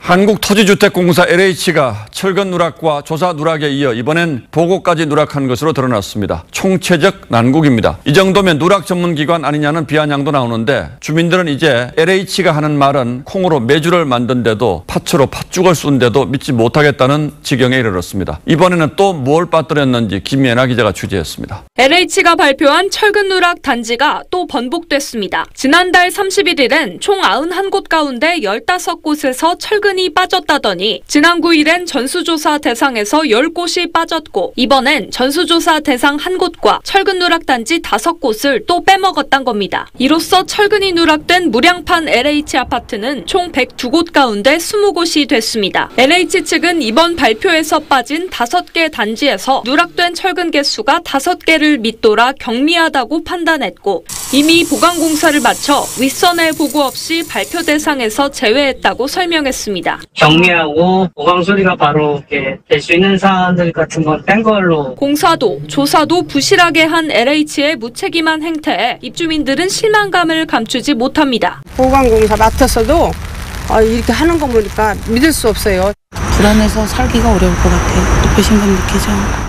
한국토지주택공사 LH가 철근 누락과 조사 누락에 이어 이번엔 보고까지 누락한 것으로 드러났습니다. 총체적 난국입니다. 이 정도면 누락 전문기관 아니냐는 비아냥도 나오는데 주민들은 이제 LH가 하는 말은 콩으로 메주를 만든데도 팥으로 팥죽을 쏜데도 믿지 못하겠다는 지경에 이르렀습니다. 이번에는 또 뭘 빠뜨렸는지 김예나 기자가 취재했습니다. LH가 발표한 철근 누락 단지가 또 번복됐습니다. 지난달 31일엔 총 91곳 가운데 15곳에서 철근이 빠졌다더니 지난 9일엔 전수조사 대상에서 10곳이 빠졌고 이번엔 전수조사 대상 1곳과 철근 누락 단지 5곳을 또 빼먹었단 겁니다. 이로써 철근이 누락된 무량판 LH 아파트는 총 102곳 가운데 20곳이 됐습니다. LH 측은 이번 발표에서 빠진 5개 단지에서 누락된 철근 개수가 5개를 밑돌아 경미하다고 판단했고 이미 보강공사를 마쳐 윗선에 보고 없이 발표 대상에서 제외했다고 설명했습니다. 경미하고 보강 소리가 바로 이렇게 될 수 있는 사안들 같은 건 뺀 걸로. 공사도 조사도 부실하게 한 LH의 무책임한 행태에 입주민들은 실망감을 감추지 못합니다. 보강공사 맡았어도 이렇게 하는 거 보니까 믿을 수 없어요. 불안해서 살기가 어려울 것 같아요. 배신감 느끼죠.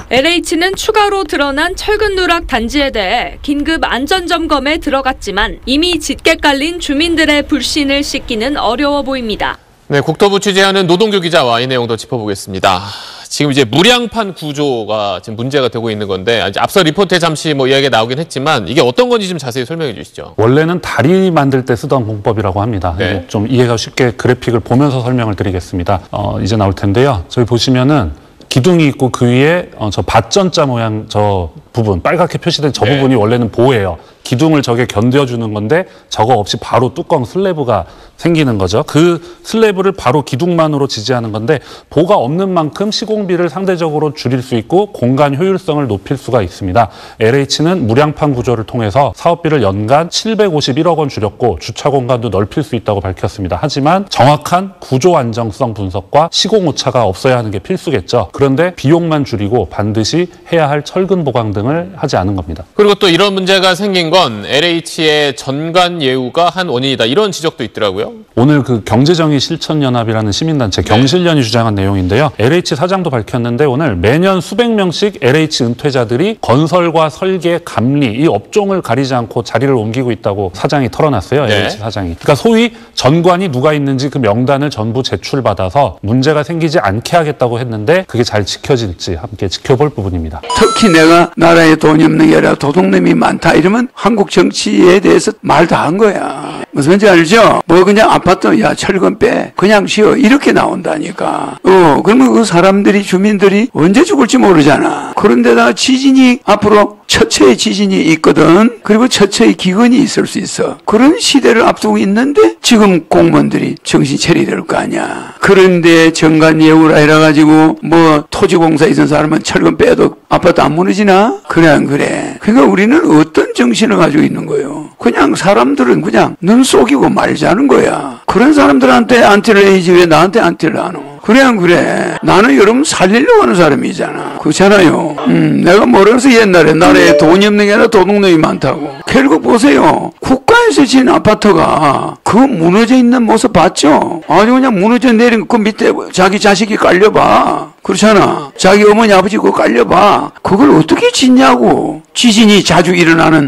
LH는 추가로 드러난 철근 누락 단지에 대해 긴급 안전점검에 들어갔지만 이미 짙게 깔린 주민들의 불신을 씻기는 어려워 보입니다. 네, 국토부 취재하는 노동규 기자와 이 내용 더 짚어보겠습니다. 지금 이제 무량판 구조가 지금 문제가 되고 있는 건데 앞서 리포트에 잠시 이야기가 나오긴 했지만 이게 어떤 건지 좀 자세히 설명해 주시죠. 원래는 다리 만들 때 쓰던 공법이라고 합니다. 네. 좀 이해가 쉽게 그래픽을 보면서 설명을 드리겠습니다. 이제 나올 텐데요. 저기 보시면은 기둥이 있고 그 위에 저 밭전자 모양 저 부분 빨갛게 표시된 저 부분이 원래는 보예요. 기둥을 저게 견뎌주는 건데 저거 없이 바로 뚜껑 슬래브가 생기는 거죠. 그 슬래브를 바로 기둥만으로 지지하는 건데 보가 없는 만큼 시공비를 상대적으로 줄일 수 있고 공간 효율성을 높일 수가 있습니다. LH는 무량판 구조를 통해서 사업비를 연간 751억 원 줄였고 주차 공간도 넓힐 수 있다고 밝혔습니다. 하지만 정확한 구조 안정성 분석과 시공 오차가 없어야 하는 게 필수겠죠. 그런데 비용만 줄이고 반드시 해야 할 철근 보강 등을 하지 않은 겁니다. 그리고 또 이런 문제가 생긴 건 LH의 전관 예우가 한 원인이다. 이런 지적도 있더라고요. 오늘 그 경제정의실천연합이라는 시민단체 경실련이 주장한 내용인데요. LH 사장도 밝혔는데 오늘 매년 수백 명씩 LH 은퇴자들이 건설과 설계, 감리 이 업종을 가리지 않고 자리를 옮기고 있다고 사장이 털어놨어요. 네. LH 사장이. 그러니까 소위 전관이 누가 있는지 그 명단을 전부 제출받아서 문제가 생기지 않게 하겠다고 했는데 그게 잘 지켜질지 함께 지켜볼 부분입니다. 특히 내가 나라에 돈이 없는 게 아니라 도둑놈이 많다 이러면 한국 정치에 대해서 말 다 한 거야. 무슨 말인지 알죠? 그냥 아파트 야 철근 빼 그냥 쉬어 이렇게 나온다니까. 그러면 그 사람들이 주민들이 언제 죽을지 모르잖아. 그런데다가 지진이 앞으로 처처의 지진이 있거든. 그리고 처처의 기근이 있을 수 있어. 그런 시대를 앞두고 있는데 지금 공무원들이 정신 차려야 될 거 아니야. 그런데 정관 예우라 해가지고 토지공사 있는 사람은 철근 빼도 아파트 안 무너지나? 그래 안 그래? 그러니까 우리는 어떤 정신을 가지고 있는 거예요? 그냥 사람들은 그냥 눈 속이고 말자는 거야. 그런 사람들한테 안티를 해야지 왜 나한테 안티를 안 해? 그래 안 그래? 나는 여러분 살리려고 하는 사람이잖아. 그렇잖아요. 내가 뭐라서 옛날에 나라에 돈이 없는 게 아니라 도둑놈이 많다고. 결국 보세요. 국가에서 지은 아파트가 그 무너져 있는 모습 봤죠? 아주 그냥 무너져 내린 그 밑에 자기 자식이 깔려봐. 그렇잖아. 자기 어머니 아버지 그거 깔려봐. 그걸 어떻게 짓냐고. 지진이 자주 일어나는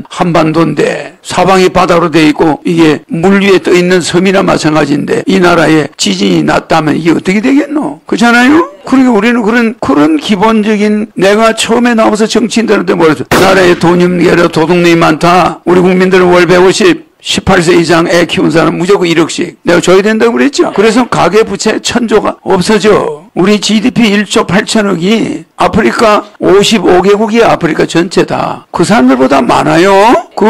한반도인데 사방이 바다로 돼 있고 이게 물 위에 떠 있는 섬이나 마찬가지인데 이 나라에 지진이 났다면 이게 어떻게 되겠노? 그렇잖아요? 그러니까 우리는 그런 기본적인 내가 처음에 나와서 정치인들한테 뭐랬어? 나라에 돈이 없는 게 아니라 도둑놈이 많다. 우리 국민들은 월 150 18세 이상 애 키운 사람 무조건 1억씩 내가 줘야 된다고 그랬죠. 그래서 가계부채 1000조가 없어져. 우리 GDP 1조 8천억이 아프리카 55개국이 아프리카 전체다. 그 사람들보다 많아요. 그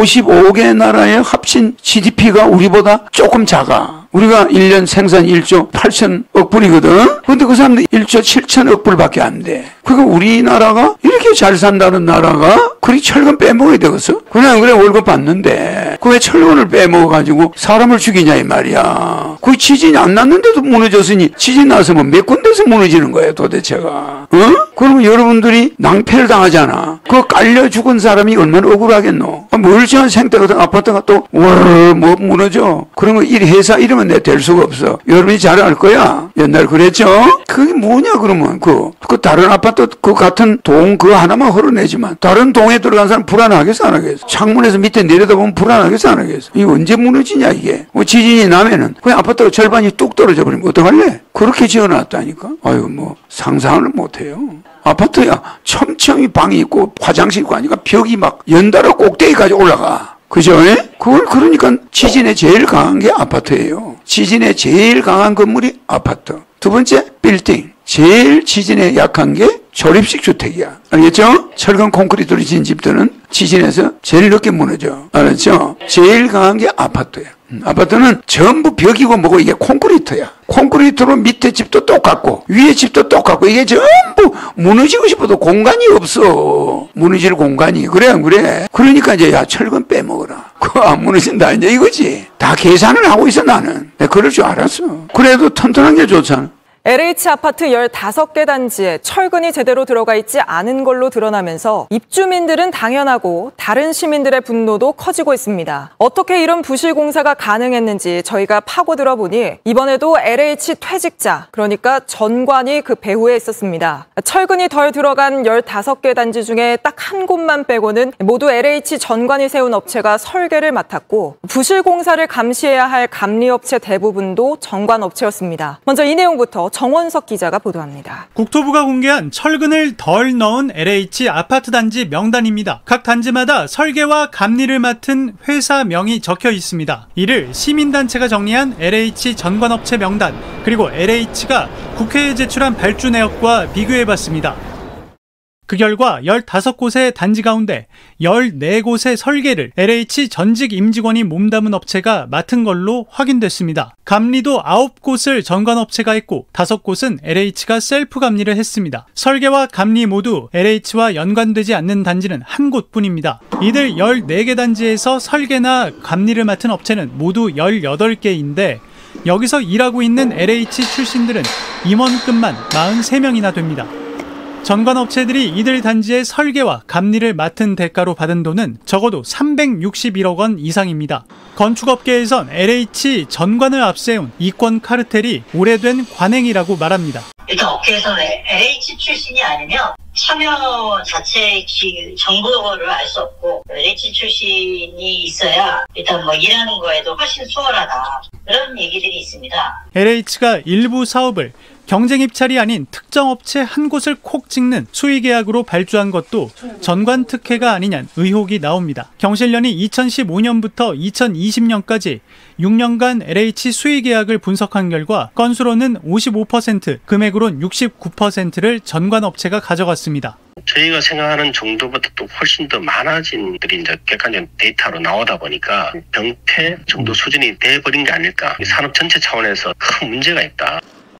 55개 나라의 합친 GDP가 우리보다 조금 작아. 우리가 1년 생산 1조 8천억 불이거든. 근데 그 사람들 1조 7천억 불밖에 안 돼. 그러니까 우리나라가 이렇게 잘 산다는 나라가 그리 철근 빼먹어야 되겠어? 그냥 그래 월급 받는데 그 왜 철근을 빼먹어가지고 사람을 죽이냐 이 말이야. 그 지진이 안 났는데도 무너졌으니 지진 나서 몇 군데서 무너지는 거예요, 도대체가. 그러면 여러분들이 낭패를 당하잖아. 그거 깔려 죽은 사람이 얼마나 억울하겠노? 멀쩡한 생태 같은 아파트가 또, 뭐 무너져. 그런 거 회사 이러면 내 될 수가 없어. 여러분이 잘 알 거야. 옛날 그랬죠? 그게 뭐냐, 그러면. 그 다른 아파트, 그 같은 동, 그거 하나만 헐어내지만, 다른 동에 들어간 사람 불안하겠어, 안 하겠어? 창문에서 밑에 내려다보면 불안하겠어, 안 하겠어? 이게 언제 무너지냐, 이게? 뭐 지진이 나면은, 그냥 아파트가 절반이 뚝 떨어져 버리면 어떡할래? 그렇게 지어놨다니까? 아유, 뭐, 상상을 못해요. 아파트야, 첨첨이 방이 있고, 화장실 있고 하니까 벽이 막 연달아 꼭대기까지 올라가. 그죠? 그걸 그러니까 지진에 제일 강한 게 아파트예요. 지진에 제일 강한 건물이 아파트. 두 번째, 빌딩. 제일 지진에 약한 게 조립식 주택이야. 알겠죠? 철근 콘크리트로 지은 집들은 지진에서 제일 늦게 무너져. 알았죠? 제일 강한 게 아파트야. 아파트는 전부 벽이고 뭐고 이게 콘크리트야. 콘크리트로 밑에 집도 똑같고 위에 집도 똑같고 이게 전부 무너지고 싶어도 공간이 없어. 무너질 공간이. 그래 안 그래? 그러니까 이제 야 철근 빼먹어라. 그거 안 무너진다 이제 이거지. 다 계산을 하고 있어 나는. 내가 그럴 줄 알았어. 그래도 튼튼한 게 좋잖아. LH 아파트 15개 단지에 철근이 제대로 들어가 있지 않은 걸로 드러나면서 입주민들은 당연하고 다른 시민들의 분노도 커지고 있습니다. 어떻게 이런 부실 공사가 가능했는지 저희가 파고들어 보니 이번에도 LH 퇴직자, 그러니까 전관이 그 배후에 있었습니다. 철근이 덜 들어간 15개 단지 중에 딱 한 곳만 빼고는 모두 LH 전관이 세운 업체가 설계를 맡았고 부실 공사를 감시해야 할 감리업체 대부분도 전관업체였습니다. 먼저 이 내용부터 정원석 기자가 보도합니다. 국토부가 공개한 철근을 덜 넣은 LH 아파트 단지 명단입니다. 각 단지마다 설계와 감리를 맡은 회사명이 적혀 있습니다. 이를 시민단체가 정리한 LH 전관업체 명단, 그리고 LH가 국회에 제출한 발주 내역과 비교해봤습니다. 그 결과 15곳의 단지 가운데 14곳의 설계를 LH 전직 임직원이 몸담은 업체가 맡은 걸로 확인됐습니다. 감리도 9곳을 전관업체가 했고 5곳은 LH가 셀프 감리를 했습니다. 설계와 감리 모두 LH와 연관되지 않는 단지는 한 곳뿐입니다. 이들 14개 단지에서 설계나 감리를 맡은 업체는 모두 18개인데 여기서 일하고 있는 LH 출신들은 임원급만 43명이나 됩니다. 전관업체들이 이들 단지의 설계와 감리를 맡은 대가로 받은 돈은 적어도 361억 원 이상입니다. 건축업계에선 LH 전관을 앞세운 이권 카르텔이 오래된 관행이라고 말합니다. 일단 업계에서는 LH 출신이 아니면 참여 자체의 정보를 알 수 없고 LH 출신이 있어야 일단 뭐 일하는 거에도 훨씬 수월하다. 그런 얘기들이 있습니다. LH가 일부 사업을 경쟁 입찰이 아닌 특정 업체 한 곳을 콕 찍는 수의 계약으로 발주한 것도 전관 특혜가 아니냐는 의혹이 나옵니다. 경실련이 2015년부터 2020년까지 6년간 LH 수의 계약을 분석한 결과 건수로는 55%, 금액으로는 69%를 전관 업체가 가져갔습니다. 저희가 생각하는 정도보다 또 훨씬 더 많아진 들이 이제 객관적 데이터로 나오다 보니까 병폐 정도 수준이 돼버린 게 아닐까. 산업 전체 차원에서 큰 문제가 있다.